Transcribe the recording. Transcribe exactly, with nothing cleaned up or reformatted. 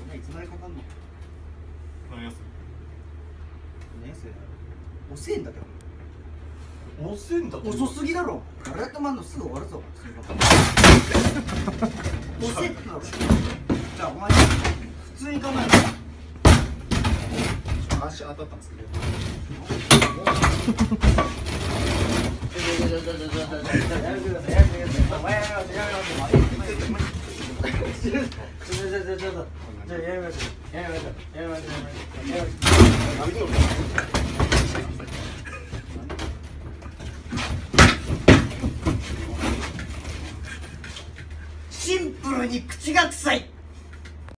いつまでかかんの？ 何やす何やそれ。遅えんだけど。 遅いんだって遅すぎだろ。俺やってまんのすぐ終わるぞ。遅えってだろ。じゃあお前普通に構える。 足当たったんですけどやめてください、やめてください。お前やめろ、やめろ、やめろ。ちょちょちょちょちょちょちょちょやめましょう、やめましょう、やめましょう、やめましょう、やめましょう。シンプルに口が臭い。